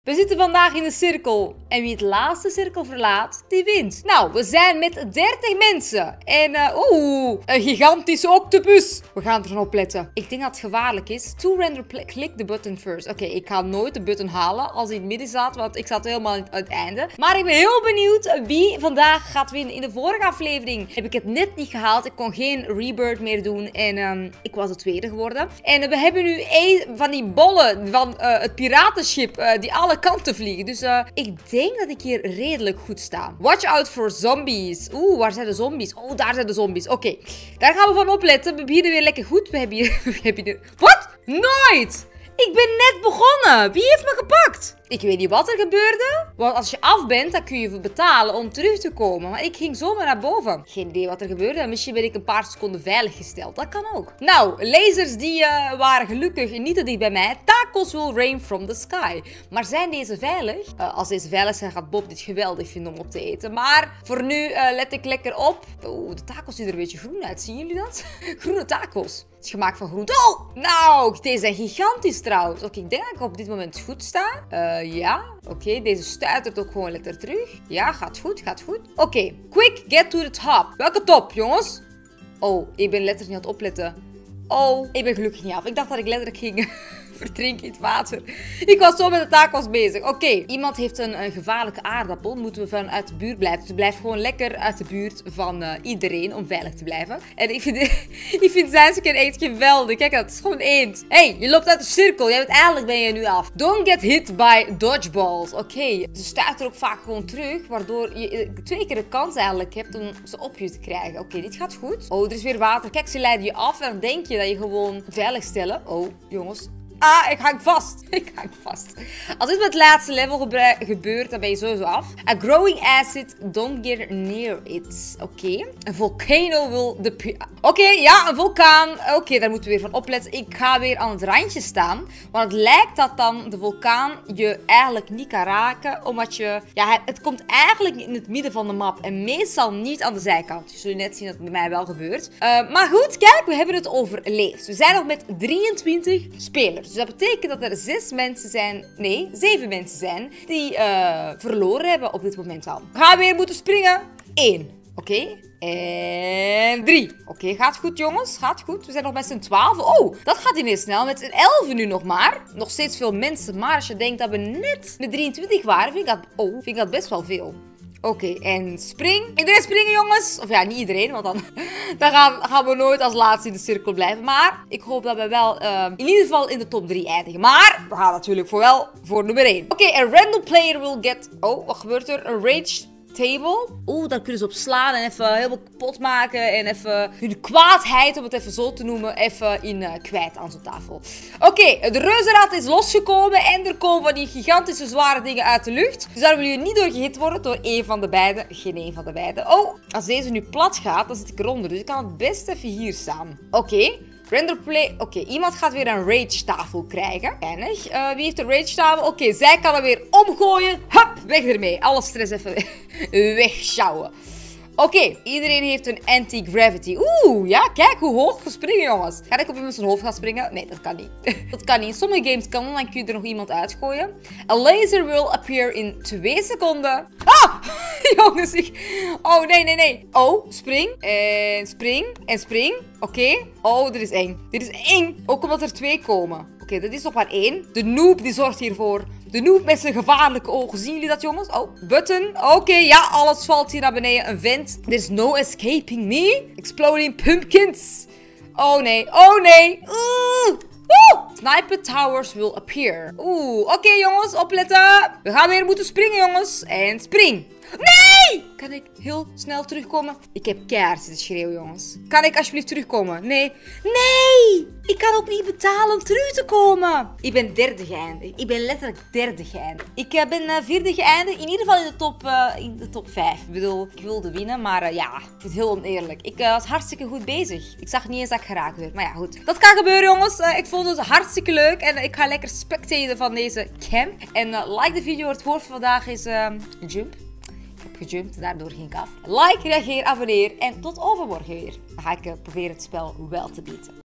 We zitten vandaag in de cirkel. En wie het laatste cirkel verlaat, die wint. Nou, we zijn met 30 mensen. En, een gigantische octopus. We gaan ervan opletten. Ik denk dat het gevaarlijk is. To render click the button first. Oké, ik ga nooit de button halen als hij in het midden staat. Want ik zat helemaal aan het einde. Maar ik ben heel benieuwd wie vandaag gaat winnen. In de vorige aflevering heb ik het net niet gehaald. Ik kon geen rebirth meer doen. En ik was de tweede geworden. En we hebben nu een van die bollen van het piratenschip die alle kanten vliegen. Dus ik denk dat ik hier redelijk goed sta. Watch out for zombies. Oeh, waar zijn de zombies? Oh, daar zijn de zombies. Oké, daar gaan we van opletten. We beginnen weer lekker goed. We hebben hier... Wat? Nooit! Ik ben net begonnen. Wie heeft me gepakt? Ik weet niet wat er gebeurde. Want als je af bent, dan kun je betalen om terug te komen. Maar ik ging zomaar naar boven. Geen idee wat er gebeurde. Misschien ben ik een paar seconden veilig gesteld. Dat kan ook. Nou, lasers die waren gelukkig niet te dicht bij mij. Tacos will rain from the sky. Maar zijn deze veilig? Als deze veilig zijn, gaat Bob dit geweldig vinden om op te eten. Maar voor nu let ik lekker op. Oeh, de tacos zien er een beetje groen uit. Zien jullie dat? Groene tacos. Het is gemaakt van groente. Oh! Nou, deze zijn gigantisch trouwens. Oké, ik denk dat ik op dit moment goed sta. Ja. Oké, deze stuitert ook gewoon lekker terug. Ja, gaat goed, gaat goed. Oké, quick, get to the top. Welke top, jongens? Oh, ik ben letterlijk niet aan het opletten. Oh, ik ben gelukkig niet af. Ik dacht dat ik letterlijk ging verdrinken in het water. Ik was zo met de tacos bezig. Oké, iemand heeft een gevaarlijke aardappel. Moeten we vanuit de buurt blijven. Dus blijf gewoon lekker uit de buurt van iedereen om veilig te blijven. En ik vind Zijnsken echt geweldig. Kijk, dat is gewoon eend. Hey, je loopt uit de cirkel. Eigenlijk ben je nu af. Don't get hit by dodgeballs. Oké, ze stuit er ook vaak gewoon terug. Waardoor je 2 keer de kans eigenlijk hebt om ze op je te krijgen. Oké, dit gaat goed. Oh, er is weer water. Kijk, ze leiden je af. En dan denk je dat je gewoon veilig stellen. Oh, jongens. Ah, ik hang vast. Ik hang vast. Als dit met het laatste level gebeurt, dan ben je sowieso af. A growing acid, don't get near it. Oké. Een volcano will... Oké, ja, een vulkaan. Oké, daar moeten we weer van opletten. Ik ga weer aan het randje staan. Want het lijkt dat dan de vulkaan je eigenlijk niet kan raken. Omdat je... Ja, het komt eigenlijk in het midden van de map. En meestal niet aan de zijkant. Je zult net zien dat het bij mij wel gebeurt. Maar goed, kijk, we hebben het overleefd. We zijn nog met 23 spelers. Dus dat betekent dat er 6 mensen zijn, nee, 7 mensen zijn die verloren hebben op dit moment al. We gaan weer moeten springen. 1. Oké. En 3. Oké, gaat goed jongens. Gaat goed. We zijn nog met z'n 12. Oh, dat gaat ineens snel. Met z'n 11 nu nog maar. Nog steeds veel mensen. Maar als je denkt dat we net met 23 waren, vind ik dat best wel veel. Oké, en spring. Iedereen springen, jongens. Of ja, niet iedereen, want dan gaan we nooit als laatste in de cirkel blijven. Maar ik hoop dat we wel in ieder geval in de top 3 eindigen. Maar we gaan natuurlijk voor nummer 1. Oké, a random player will get... Oh, wat gebeurt er? Een rage table. Oeh, daar kunnen ze op slaan en even helemaal kapot maken. En even hun kwaadheid, om het even zo te noemen, even kwijt aan zo'n tafel. Oké, de reuzenrad is losgekomen. En er komen van die gigantische zware dingen uit de lucht. Dus daar willen jullie niet door gehit worden door één van de beiden. Geen één van de beiden. Oh, als deze nu plat gaat, dan zit ik eronder. Dus ik kan het best even hier staan. Oké. Render play. Oké, iemand gaat weer een rage tafel krijgen. Weinig. Wie heeft een rage tafel? Oké, zij kan hem weer omgooien. Hup, weg ermee. Alle stress even wegsjouwen. Oké, iedereen heeft een anti-gravity. Oeh, ja, kijk hoe hoog we springen, jongens. Ga ik op iemand zijn hoofd gaan springen? Nee, dat kan niet. Dat kan niet. In sommige games kan, dan kun je er nog iemand uitgooien. A laser will appear in 2 seconden. Ah! Jongens, oh, nee. Oh, spring. En spring. En spring. Oké. Oh, dit is eng. Dit is eng. Ook omdat er 2 komen. Oké, dat is nog maar 1. De noob die zorgt hiervoor. De noob met zijn gevaarlijke ogen. Zien jullie dat, jongens? Oh, button. Oké, ja, alles valt hier naar beneden. Een vent. There's no escaping me. Exploding pumpkins. Oh, nee. Oh, nee. Sniper towers will appear. Oké, jongens, opletten. We gaan weer moeten springen, jongens. En spring. Nee! Kan ik heel snel terugkomen? Ik heb keihard zitten schreeuwen, jongens. Kan ik alsjeblieft terugkomen? Nee. Nee! Ik kan ook niet betalen om terug te komen. Ik ben 3e geëindigd. Ik ben letterlijk 3e geëindigd. Ik ben 4e geëindigd. In ieder geval in de top 5. Ik bedoel, ik wilde winnen, maar ja, ik vind het heel oneerlijk. Ik was hartstikke goed bezig. Ik zag niet eens dat ik geraakt werd. Maar ja, goed. Dat kan gebeuren, jongens. Ik vond het hartstikke leuk. En ik ga lekker spectaten van deze camp. En like de video. Het woord van vandaag is jump. Gejumpt, daardoor ging ik af. Like, reageer, abonneer en tot overmorgen weer. Dan ga ik proberen het spel wel te beaten.